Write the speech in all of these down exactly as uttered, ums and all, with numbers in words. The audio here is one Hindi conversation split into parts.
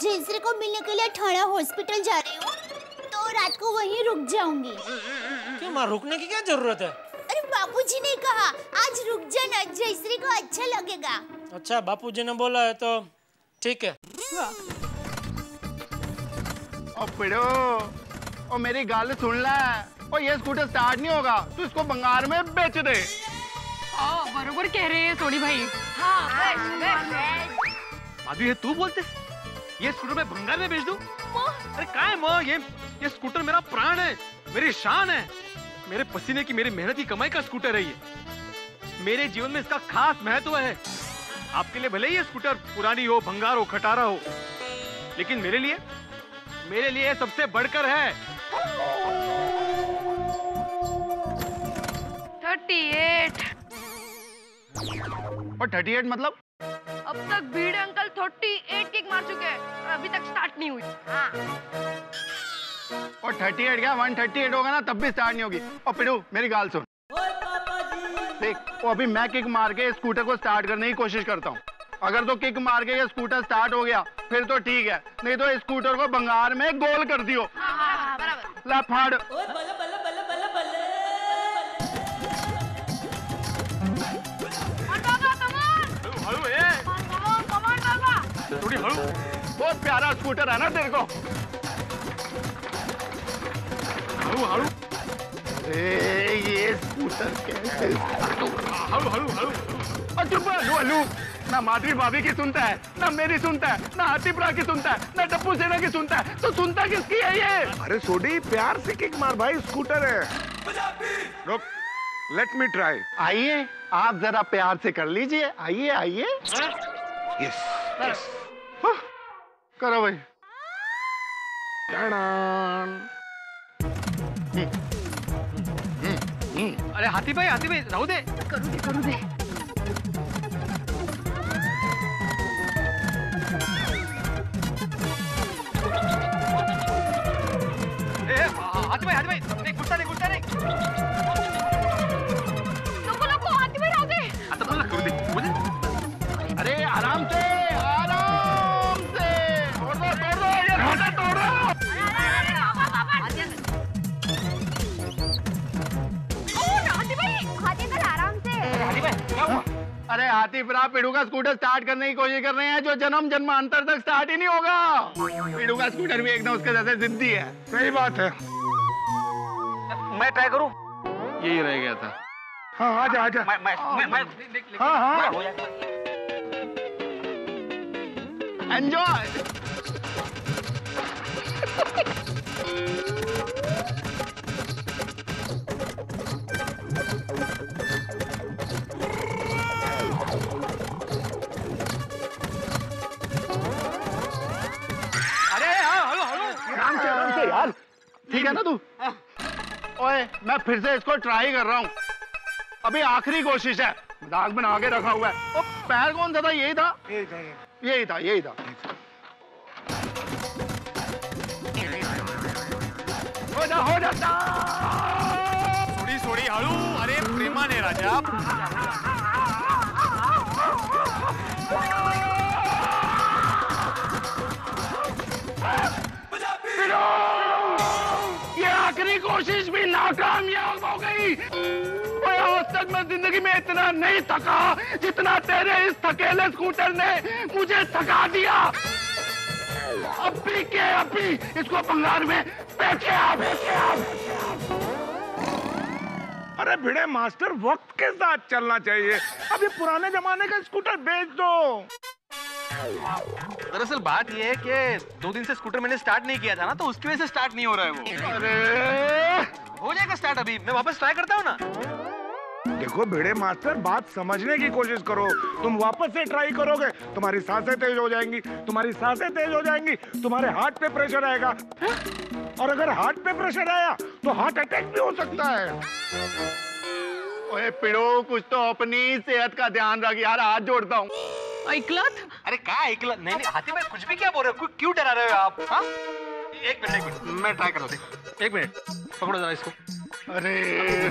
जयश्री को मिलने के लिए ठाणा हॉस्पिटल जा रही हूँ, तो रात को वहीं रुक जाऊंगी। क्यों माँ, रुकने की क्या जरूरत है? अरे बापूजी ने कहा आज रुक जाना, जयश्री को अच्छा लगेगा। अच्छा, बापूजी ने बोला है तो ठीक है। ओ पिड़ो, ओ मेरी गाल सुन ला, ओ ये स्कूटर स्टार्ट नहीं होगा तो इसको बंगार में बेच दे। हाँ बरोबर कह रहे हैं सोनी भाई। हाँ बस बस। भाभी ये तू बोलते ये स्कूटर मैं भंगार में बेच दूं? अरे क्या है माँ, ये ये स्कूटर मेरा प्राण है, मेरी शान है, मेरे पसीने की मेरी मेहनत की कमाई का स्कूटर है ये। मेरे जीवन में इसका खास महत्व है। आपके लिए भले ही ये स्कूटर पुरानी हो, भंगार हो, खटारा हो, लेकिन मेरे लिए मेरे लिए सबसे बढ़कर है। Thirty eight. और थर्टी एट मतलब? अब तक भीड़ अंकल थर्टी एट किक मार चुके हैं, अभी तक स्टार्ट नहीं हुई। हाँ। और थर्टी एट क्या वन थर्टी एट होगा ना तब भी स्टार्ट नहीं होगी। और पिड़ू मेरी गाल सुन, देख वो अभी मैं किक मार के स्कूटर को स्टार्ट करने की कोशिश करता हूँ। अगर तो किक मार के ये स्कूटर स्टार्ट हो गया फिर तो ठीक है, नहीं तो स्कूटर को बंगार में गोल कर दियो। हाँ, हाँ, बराबर। ला फाड़। थोड़ी हड़ू। बहुत प्यारा स्कूटर है ना तेरे को। हड़ू हड़ू। अरे ये स्कूटर कैसे? हड़ू हड़ू हड़ू। और चुप हलू हलू। ना माधुरी भाभी की सुनता है, ना मेरी सुनता है, ना हाथीपुरा की सुनता है, ना डब्बू सेना की सुनता है, तो सुनता किसकी है ये? अरे सोडी प्यार से किक मार भाई, स्कूटर है। रुक, लेट मी ट्राई। आइए आप जरा प्यार से कर लीजिए, आइए आइए। Yes yes. करो भाई। अरे हाथी भाई, हाथी भाई रहू दे। करू दे करू दे। ए हाथी भाई, हाथी भाई नहीं, गुस्सा नहीं, गुस्सा नहीं। लोगों लोगों हाथी भाई रहो दे। आता बोला करू दे मुझे। अरे आराम से आराम से। तोड़ दो तोड़ दो ये रोटा तोड़ो। हाथी भाई, हाथी भाई आराम से। हाथी भाई क्या हुआ? अरे हाथीपुरा पिड़ू का स्कूटर स्टार्ट करने की कोशिश कर रहे हैं जो जन्म जन्मांतर तक स्टार्ट ही नहीं होगा। पिड़ू का स्कूटर भी एकदम उसके जैसे जिद्दी है। सही बात है। मैं ट्राई करूं? यही रह गया था। हाँ आजा आजा। मैं मैं मैं मैं हाँ हाँ। एंजॉय। यार ठीक है ना तू? ओए मैं फिर से इसको ट्राई कर रहा हूँ, अभी आखिरी कोशिश है। मजाक बना के रखा हुआ है। ओ पैर कौन सा था? यही था यही था यही था। हो जा हो जाता। सोडी सोडी हळू। अरे प्रेमाने राजा। ये आखिरी कोशिश भी नाकामयाब हो गई। आज तक मैं जिंदगी में इतना नहीं थका जितना तेरे इस थकेले स्कूटर ने मुझे थका दिया। अब भी के अब भी इसको बंगाल में बेचे आप, बेचे आप। अरे भिड़े मास्टर, वक्त के साथ चलना चाहिए। अभी पुराने जमाने का स्कूटर बेच दो। दरअसल बात यह है कि दो दिन से स्कूटर मैंने स्टार्ट नहीं किया था ना, तो उसकी वजह से स्टार्ट नहीं हो रहा है वो। अरे हो जाएगा स्टार्ट, अभी मैं वापस ट्राई करता हूँ ना। देखो भिड़े मास्टर, बात समझने की कोशिश करो। तुम वापस से ट्राई करोगे, तुम्हारी सांसें तेज हो जाएंगी, तुम्हारी सांसें तेज हो जाएंगी, तुम्हारे हार्ट पे प्रेशर आएगा, और अगर हार्ट पे प्रेशर आया तो हार्ट अटैक भी हो सकता है। ओए पिड़ो, कुछ तो अपनी सेहत का ध्यान रख यार, हाथ जोड़ता हूँ। ऐकलत? अरे क्या ऐकलत? नहीं नहीं हाथी भाई, कुछ भी क्या बोल रहे हो? क्यों डरा रहे हो आप? हाँ एक मिनट एक मिनट मैं ट्राई कर रहा हूँ। एक मिनट पकड़ो जरा इसको। अरे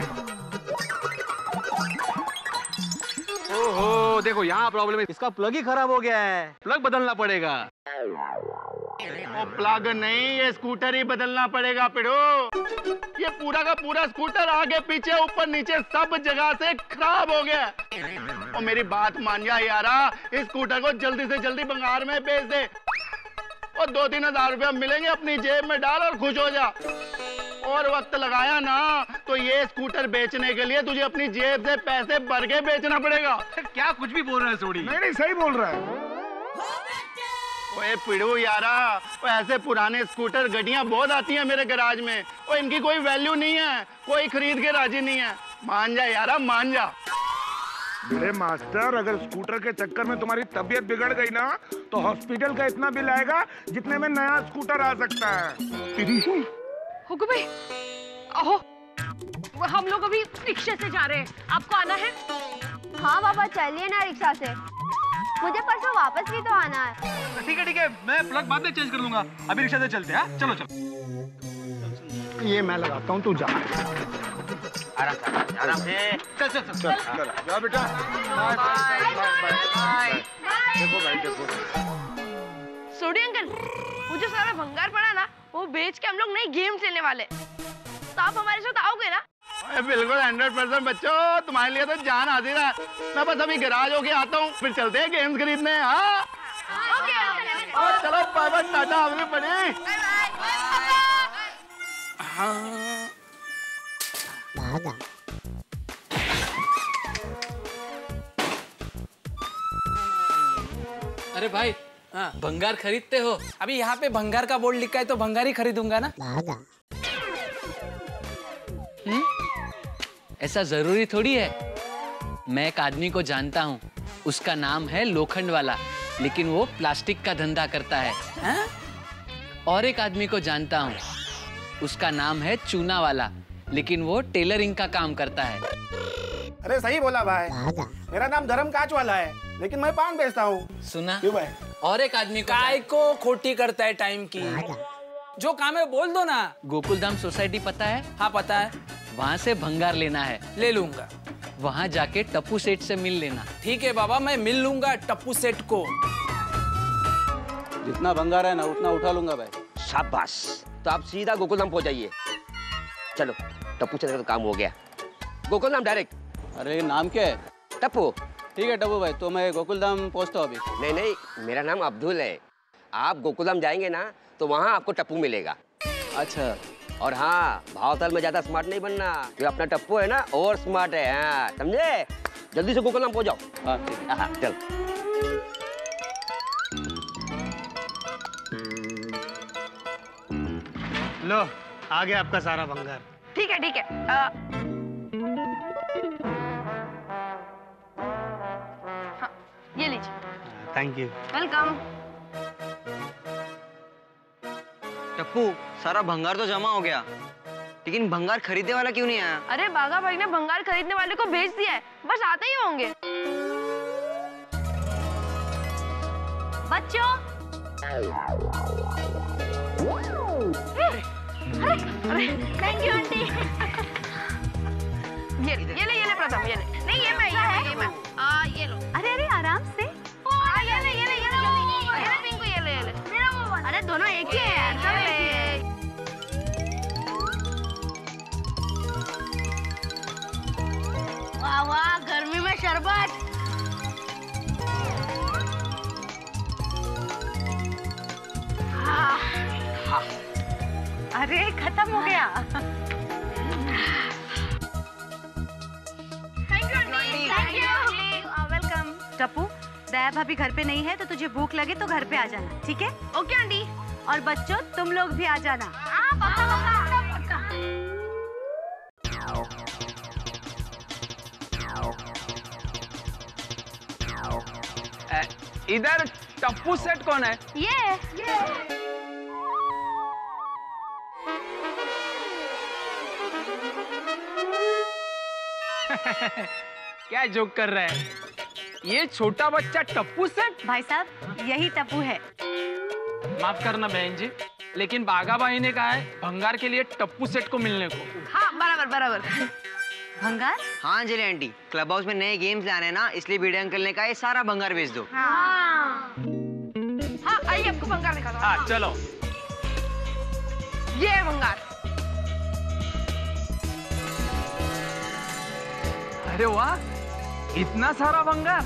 ओहो देखो यहाँ प्रॉब्लम है, इसका प्लग ही खराब हो गया है, प्लग बदलना पड़ेगा। वो प्लग नहीं, ये स्कूटर ही बदलना पड़ेगा पिड़ो। ये पूरा का पूरा स्कूटर आगे पीछे ऊपर नीचे सब जगह से खराब हो गया। और मेरी बात मान जा यारा, इस स्कूटर को जल्दी से जल्दी बंगार में बेच दे और दो तीन हजार रुपया मिलेंगे अपनी जेब में डाल और खुश हो जा। और वक्त लगाया ना तो ये स्कूटर बेचने के लिए तुझे अपनी जेब से पैसे भर के बेचना पड़ेगा। क्या कुछ भी बोल रहा है सोडी? नहीं नहीं सही बोल रहा है। ओए पिड़ू यारा, वो ऐसे पुराने स्कूटर गड्डियां बहुत आती हैं मेरे गैराज में, और इनकी कोई वैल्यू नहीं है, कोई खरीद के राजी नहीं है। मान जा यारा, मान जा। बड़े मास्टर, अगर स्कूटर के चक्कर में तुम्हारी तबीयत बिगड़ गई ना तो हॉस्पिटल का इतना बिल आएगा जितने में नया स्कूटर आ सकता है। हुकू भाई, अहो, हम लोग अभी रिक्शे से जा रहे हैं, आपको आना है? हाँ पापा चलिए ना रिक्शा से, मुझे परसों वापस भी तो आना है। ठीक है ठीक है, मैं प्लग बाद में चेंज कर लूंगा, अभी रिक्शा से चलते हैं। चलो चलो। ये मैं लगाता हूँ, तू जा। आराम से आराम से। चल चल चल चल चल जा बेटा। Bye bye bye. देखो भाई देखो। सोडी अंकल, वो जो सारा भंगार पड़ा ना, वो बेच के हम लोग नई गेम्स लेने वाले, तो आप हमारे साथ आओगे ना? बिल्कुल हंड्रेड परसेंट बच्चों, तुम्हारे लिए तो जान हाजिर है। मैं बस अभी गैराज होके आता हूँ, फिर चलते हैं गेम्स खरीदने। हाँ और चलो बाय बाय, टाटा, आगे बढ़े। अरे भाई, हाँ भंगार खरीदते हो? अभी यहाँ पे भंगार का बोर्ड लिखा है तो भंगार ही खरीदूंगा ना। हम्म? ऐसा जरूरी थोड़ी है। मैं एक आदमी को जानता हूँ, उसका नाम है लोखंड वाला, लेकिन वो प्लास्टिक का धंधा करता है। हा? और एक आदमी को जानता हूँ, उसका नाम है चूना वाला, लेकिन वो टेलरिंग का काम करता है। अरे सही बोला भाई, मेरा नाम धर्म काच वाला है, लेकिन मैं पान बेचता हूँ। सुना? क्यों भाई? और एक आदमी को काय को खोटी करता है टाइम की, जो काम है बोल दो ना। गोकुलधाम सोसाइटी पता है? हाँ पता है। वहाँ से भंगार लेना है। ले लूंगा। वहाँ जाके टप्पू सेठ से मिल लेना। ठीक है बाबा, मैं मिल लूंगा टप्पू सेठ को। जितना भंगार है ना उतना उठा लूंगा भाई। शाबाश, तो आप सीधा गोकुलधाम पहुंच जाइए। चलो टप्पू सेठ का तो काम हो गया, गोकुलधाम डायरेक्ट। अरे नाम क्या है? टप्पू। ठीक है टप्पू भाई, तो मैं गोकुलधाम पहुंचता हूँ अभी। नहीं नहीं, मेरा नाम अब्दुल है। आप गोकुलधाम जाएंगे ना तो वहाँ आपको टप्पू मिलेगा। अच्छा। और हाँ, भावताल में ज्यादा स्मार्ट नहीं बनना, जो अपना टप्पू है ना और स्मार्ट है। हाँ समझे? जल्दी से गोकुलधाम पहुंच जाओ। हाँ ठीक है। हाँ चल। लो आ गया आपका सारा भंगार। ठीक है ठीक है। आ, हाँ, ये लीजिए। Thank you. वेलकम। टप्पू, सारा भंगार तो जमा हो गया, लेकिन भंगार खरीदने वाला क्यों नहीं आया? अरे बागा भाई ने भंगार खरीदने वाले को भेज दिया है, बस आते ही होंगे। बच्चों, अरे अरे थैंक यू आंटी। ये ये ले ये ले प्रथम, ये ले। नहीं ये मैं ये है ये मैं। आ ये लो। अरे अरे आराम से। आ ये ले ये ले ये ले जल्दी। ये ले पिंकू, ये ले ये ले। मेरा वो। अरे दोनों एक ही है यार, सब ले। वाह वाह, गर्मी में शरबत। अरे खत्म हो गया। Thank you thank you welcome. Tappu, Daya भाभी घर पे नहीं है तो तुझे भूख लगे तो घर पे आ जाना, ठीक है? Okay aunty. और बच्चों तुम लोग भी आ जाना। हाँ पक्का पक्का पक्का। इधर टप्पू सेठ कौन है? ये ये क्या जोक कर रहा है ये छोटा बच्चा टप्पू सेठ? भाई साहब यही टप्पू है। माफ करना बहन जी, लेकिन बागा भाई ने कहा है भंगार के लिए टप्पू सेठ को मिलने को। हाँ बराबर बराबर। भंगार? हाँ अंजलि आंटी, क्लब हाउस में नए गेम्स लाने ना, इसलिए वीडियो अंकल ने कहा ये सारा भंगार बेच दो। हाँ हाँ आइए आपको भंगार दिखाता हूँ। हाँ चलो। ये है भंगार। अरे वाह, इतना सारा भंगार।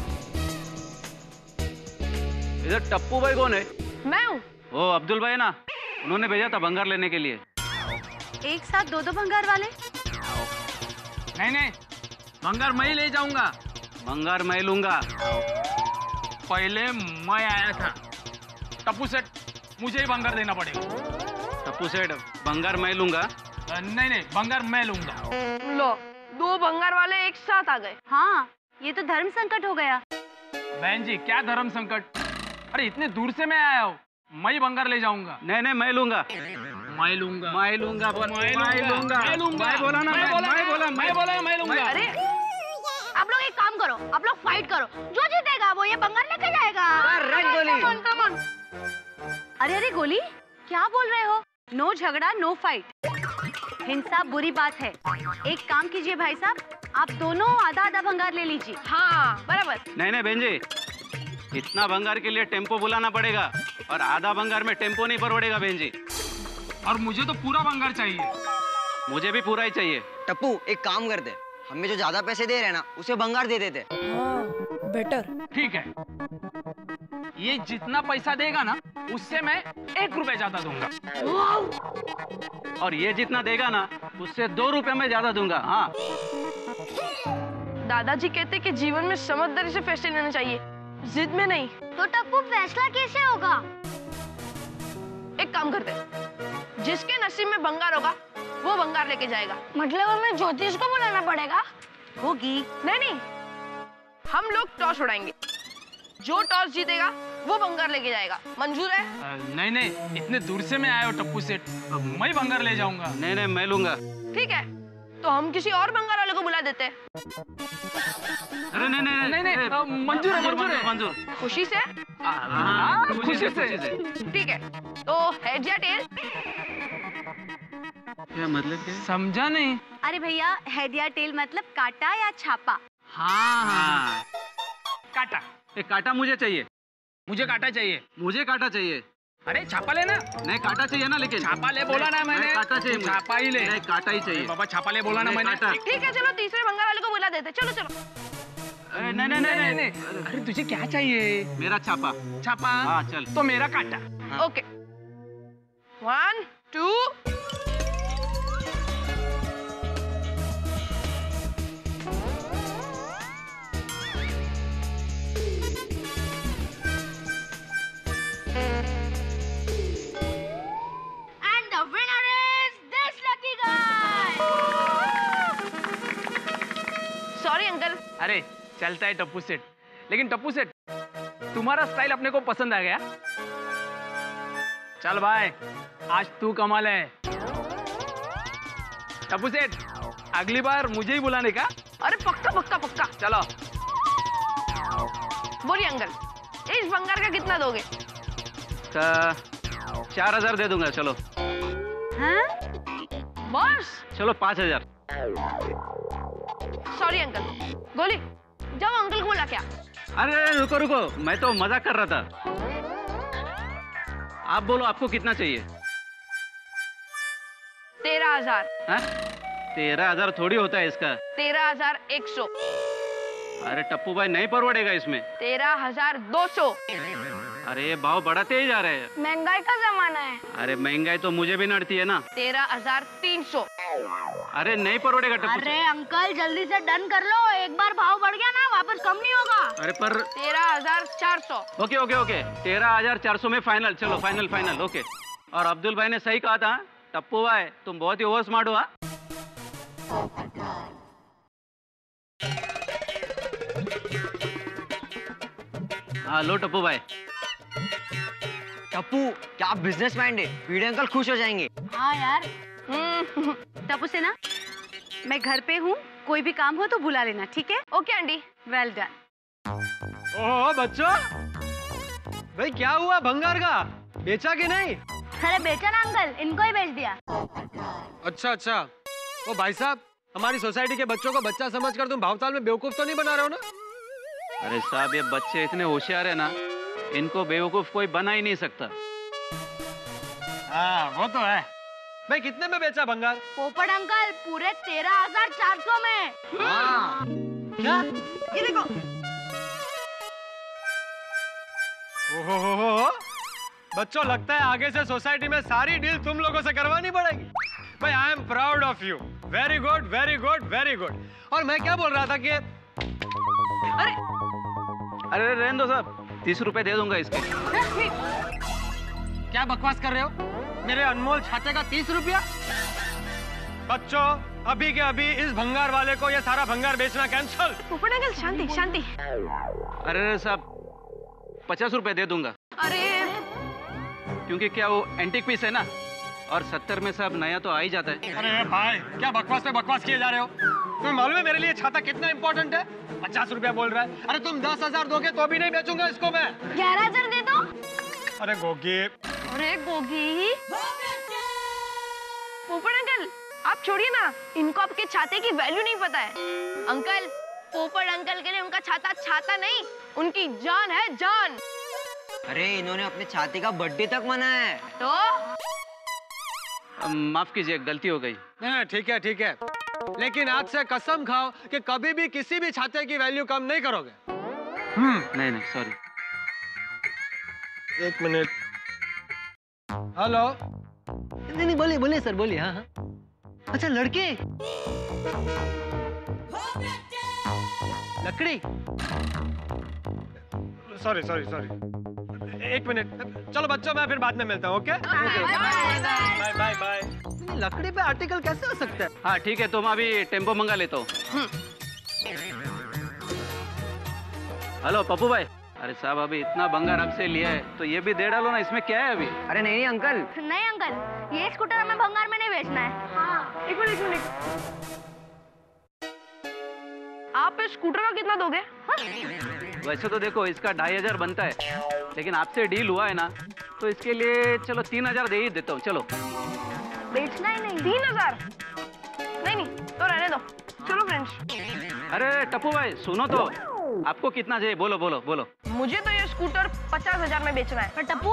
इधर टप्पू भाई कौन है? मैं हूँ। वो अब्दुल भाई ना, उन्होंने भेजा था भंगार लेने के लिए। एक साथ दो दो भंगार वाले? नहीं नहीं, भंगार मैं ही ले जाऊंगा। भंगार मैं लूंगा। पहले मैं आया था। टप्पू सेठ, मुझे ही भंगार देना पड़ेगा। टप्पू सेठ, भंगार मैं लूंगा। नहीं नहीं, भंगार मैं लूंगा। लो, दो भंगार वाले एक साथ आ गए। हाँ, ये तो धर्म संकट हो गया। बहन जी, क्या धर्म संकट? अरे इतने दूर से मैं आया हूँ, मैं ही भंगार ले जाऊंगा। नहीं नहीं, मैं लूंगा। मैं लूंगा। मैं लूंगा। मैं लूंगा। मैं लूंगा। मैं बोला ना, मैं बोला मैं बोला, मैं बोला मैं लूंगा। अरे आप लोग एक काम करो, आप लोग फाइट करो, जो जीतेगा वो ये भंगार लेके जाएगा। गोली। अरे अरे गोली, क्या बोल रहे हो? नो झगड़ा नो फाइट। हिंसा बुरी बात है। एक काम कीजिए भाई साहब, आप दोनों आधा आधा भंगार ले लीजिए। हाँ बराबर। नहीं नहीं बहन जी, इतना भंगार के लिए टेम्पो बुलाना पड़ेगा और आधा भंगार में टेम्पो नहीं परवड़ेगा बहन जी। और मुझे तो पूरा भंगार चाहिए। मुझे भी पूरा ही चाहिए। टप्पू एक काम करते, हमें जो ज्यादा पैसे दे रहे हैं ना, उसे भंगार दे देते। बेटर। ठीक है, ये जितना पैसा देगा ना, उससे मैं एक रुपए ज्यादा दूंगा। और ये जितना देगा ना, उससे दो रुपए में ज्यादा दूंगा। हाँ। दादाजी कहते कि जीवन में समझदारी से फैसले लेने चाहिए, जिद में नहीं। तो टप्पू फैसला कैसे होगा? एक काम करते हैं, जिसके नसीब में भंगार होगा वो भंगार लेके जाएगा। मतलब हमें ज्योतिष को बुलाना पड़ेगा? होगी। नहीं नहीं, हम लोग टॉस उड़ाएंगे, जो टॉस जीतेगा वो भंगार लेके जाएगा। मंजूर है? आ, नहीं नहीं, इतने दूर से मैं आया हूँ टप्पू सेठ, मैं भंगार ले जाऊंगा। नहीं नहीं, मैं लूंगा। ठीक है, तो हम किसी और भंगार वाले को बुला देते हैं। अरे नहीं नहीं नहीं नहीं, मंजूर है मंजूर है मंजूर। खुशी से? हाँ, खुशी से। ठीक है, तो हेड या टेल? क्या मतलब क्या? समझा नहीं। अरे भैया, हेड या टेल मतलब काटा या छापा। हाँ हाँ, काटा। एक काटा मुझे चाहिए। मुझे काटा चाहिए। मुझे काटा चाहिए। अरे छापा लेना। नहीं, काटा चाहिए ना, लेकिन छापा ले बोला ना मैंने। काटा चाहिए। छापा ही ले। नहीं, काटा ही चाहिए। बाबा छापा ले बोला ना मैंने। ठीक है, चलो तीसरे भंगार वाले को बुला देते। चलो चलो। नहीं नहीं नहीं नहीं, नहीं। अरे तुझे क्या चाहिए? मेरा छापा। छापा? हाँ चल। तो मेरा काटा। हाँ। Okay, one two. Sorry uncle. अरे चलता है टप्पू सेठ, लेकिन टप्पू सेठ तुम्हारा स्टाइल अपने को पसंद आ गया। चल भाई, आज तू कमाल है। टप्पू सेठ, अगली बार मुझे ही बुलाने का। अरे पक्का पक्का पक्का। चलो। बोलिए अंकल, इस भंगार का कितना दोगे? चार हजार दे दूंगा। चलो। हाँ? बस? चलो पाँच हजार। Sorry uncle. गोली, जाओ अंकल को बुला क्या। अरे रुको रुको, मैं तो मजाक कर रहा था। आप बोलो, आपको कितना चाहिए? तेरह हजार। तेरह हजार थोड़ी होता है इसका। तेरह हजार एक सौ। अरे टप्पू भाई, नहीं परवड़ेगा इसमें। तेरह हजार दो सौ। अरे भाव बढ़ाते ही जा रहे हैं। महंगाई का जमाना है। अरे महंगाई तो मुझे भी नड़ती है ना। तेरह हजार तीन सौ। अरे नहीं परवड़ेगा टप्पू। अरे अंकल जल्दी से डन कर लो, एक बार भाव बढ़ गया ना वापस कम नहीं होगा। अरे पर तेरह हजार चार सौ। ओके ओके ओके, तेरह हजार चार सौ में फाइनल। चलो फाइनल फाइनल। ओके। और अब्दुल भाई ने सही कहा था, टप्पू भाई तुम बहुत ही ओवर स्मार्ट हो। हाँ लो टप्पू भाई। टप्पू, क्या आप बिजनेस माइंड है? वीडियो अंकल खुश हो जाएंगे। हाँ यार। टप्पू से ना, मैं घर पे हूँ, कोई भी काम हो तो बुला लेना, ठीक है? Okay aunty. Well done. Oh बच्चों, भाई क्या हुआ भंगार का? बेचा कि नहीं? अरे बेचा ना अंकल, इनको ही बेच दिया। अच्छा अच्छा। ओ भाई साहब, हमारी सोसाइटी के बच्चों को बच्चा समझकर तुम भावताल में बेवकूफ तो नहीं बना रहे हो ना? अरे साहब, ये बच्चे इतने होशियार है ना, इनको बेवकूफ कोई बना ही नहीं सकता। हाँ वो तो है। भाई कितने में बेचा भंगार? पोपट अंकल पूरे तेरह हजार चार सौ में। हाँ। क्या? ये देखो। ओहो, बच्चों लगता है आगे से सोसाइटी में सारी डील तुम लोगों से करवानी पड़ेगी। भाई I am proud of you. Very good very good very good. और मैं क्या बोल रहा था कि अरे अरे रहने दो साहब, तीस रुपए दे दूंगा इसके। क्या बकवास कर रहे हो? मेरे अनमोल छाते का तीस रुपया? बच्चों अभी के अभी इस भंगार वाले को ये सारा भंगार बेचना कैंसल। पोपट अंकल शांति शांति। अरे साहब पचास रुपए दे दूंगा। अरे क्योंकि क्या वो एंटीक पीस है ना, और सत्तर में साहब नया तो आ ही जाता है। अरे भाई क्या बकवास पे बकवास किए जा रहे हो? तुम्हें मालूम है मेरे लिए छाता कितना इंपॉर्टेंट है? पचास रुपया बोल रहा है। अरे तुम दस हजार दोगे तो भी नहीं बेचूंगा इसको मैं। ग्यारह हजार दे दो। अरे गोगी। अरे गोगी। पोपट अंकल आप छोड़िए ना, इनको आपके छाते की वैल्यू नहीं पता है। अंकल पोपट अंकल के लिए उनका छाता छाता नहीं, उनकी जान है जान। अरे इन्होंने अपने छाते का बर्थडे तक मनाया है। तो माफ कीजिए गलती हो गई। ठीक है ठीक है, लेकिन आज से कसम खाओ कि कभी भी किसी भी छाते की वैल्यू कम नहीं करोगे। हम्म नहीं नहीं सॉरी। एक मिनट। हेलो। नहीं नहीं बोलिए बोलिए सर बोलिए। हाँ हाँ अच्छा लड़के लकड़ी। सॉरी सॉरी सॉरी एक मिनट। चलो बच्चों मैं फिर बाद में मिलता हूँ। Okay bye bye bye. लकड़ी पे आर्टिकल कैसे हो सकता है? हाँ ठीक है, तो मैं अभी टेम्पो मंगा लेता हूँ। हेलो पप्पू भाई। अरे साहब अभी इतना भंगार आपसे लिया है तो ये भी दे डालो ना, इसमें क्या है अभी? अरे नहीं नहीं अंकल। नहीं अंकल ये स्कूटर हमें भंगार में नहीं बेचना है। हाँ। एक मिनट एक मिनट, आप इस स्कूटर का कितना दोगे? हाँ? वैसे तो देखो इसका ढाई हजार बनता है, लेकिन आपसे डील हुआ है ना तो इसके लिए चलो तीन हजार दे ही देता हूँ। चलो बेचना ही नहीं। तीन हजार नहीं नहीं तो रहने दो। चलो फ्रेंड्स। अरे टप्पू भाई सुनो तो, आपको कितना चाहिए? बोलो बोलो बोलो। मुझे तो ये स्कूटर पचास हजार में बेचना है। पर टप्पू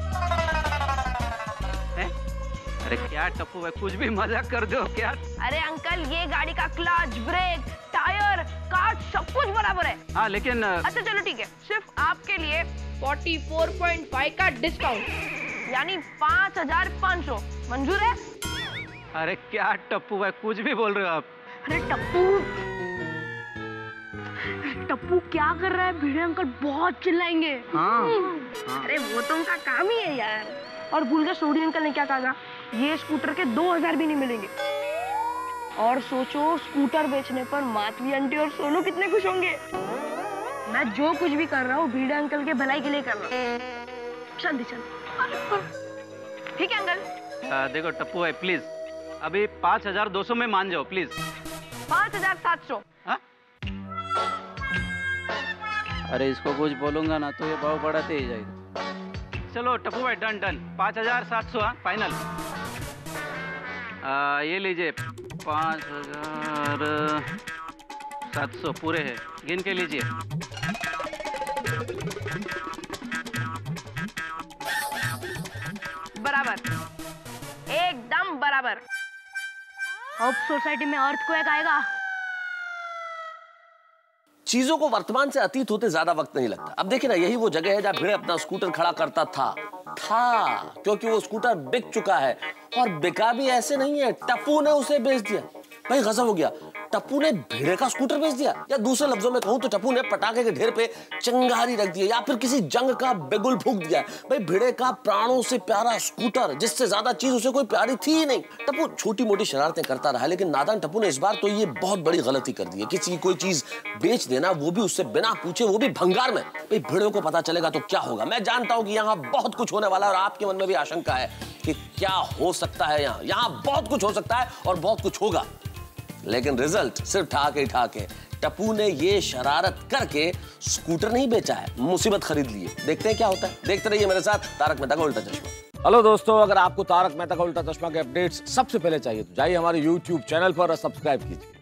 अरे क्या टप्पू भाई कुछ भी मजाक कर दो क्या? अरे अंकल ये गाड़ी का क्लच ब्रेक टायर कार्ड सब कुछ बराबर है। हाँ लेकिन अच्छा चलो ठीक है, सिर्फ आपके लिए चौवालीस पॉइंट पाँच का डिस्काउंट यानी पाँच हजार पाँच सौ मंजूर है? अरे क्या टप्पू भाई कुछ भी बोल रहे हो आप? अरे टप्पू टप्पू क्या कर रहा है? भिड़े अंकल बहुत चिल्लाएंगे। हाँ, हाँ। अरे वो तो उनका काम ही है यार। और भूल गए सोडी अंकल ने क्या कहा? ये स्कूटर के दो हजार भी नहीं मिलेंगे। और सोचो स्कूटर बेचने पर माधवी आंटी और सोनू कितने खुश होंगे। मैं जो कुछ भी कर रहा हूँ भिड़े अंकल के भलाई के लिए कर रहा हूँ। शांति शांति। ठीक है अंकल। आ, देखो टप्पू भाई प्लीज अभी पाँच हजार दो सौ में मान जाओ प्लीज। पाँच हजार सात सौ। अरे इसको कुछ बोलूंगा ना तो ये भाव बढ़ाते ही जाएगा। चलो टप्पू भाई डन डन पाँच हजार सात सौ फाइनल। आ, ये लीजिए पाँच हजार सात सौ पूरे हैं, गिन के लीजिए। बराबर एकदम बराबर। अब सोसाइटी में अर्थक्वेक आएगा। चीजों को वर्तमान से अतीत होते ज्यादा वक्त नहीं लगता। अब देखिए ना यही वो जगह है जहाँ भिड़े अपना स्कूटर खड़ा करता था था क्योंकि वो स्कूटर बिक चुका है और बिका भी ऐसे नहीं है, टप्पू ने उसे बेच दिया। भाई गजब हो गया, टप्पू ने भिड़े का स्कूटर बेच दिया। या दूसरे लफ्जों में कहूं तो टप्पू ने पटाखे के ढेर पे चिंगारी रख दी या फिर किसी जंग का बिगुल फूंक दिया। भाई भिड़े का प्राणों से प्यारा स्कूटर, जिससे ज्यादा चीज उसे कोई प्यारी थी ही नहीं। टप्पू छोटी मोटी शरारतें करता रहा, लेकिन नादान टप्पू ने इस बार तो ये बहुत बड़ी गलती कर दी है। किसी की कोई चीज बेच देना, वो भी उससे बिना पूछे, वो भी भंगार में। भाई भिड़े को पता चलेगा तो क्या होगा। मैं जानता हूं कि यहाँ बहुत कुछ होने वाला है और आपके मन में भी आशंका है कि क्या हो सकता है। यहाँ यहाँ बहुत कुछ हो सकता है और बहुत कुछ होगा, लेकिन रिजल्ट सिर्फ ठाके ठाके। टप्पू ने ये शरारत करके स्कूटर नहीं बेचा है, मुसीबत खरीद ली है। देखते हैं क्या होता है। देखते रहिए मेरे साथ तारक मेहता का उल्टा चश्मा। हेलो दोस्तों, अगर आपको तारक मेहता का उल्टा चश्मा के अपडेट्स सबसे पहले चाहिए तो जाइए हमारे यूट्यूब चैनल पर और सब्सक्राइब कीजिए।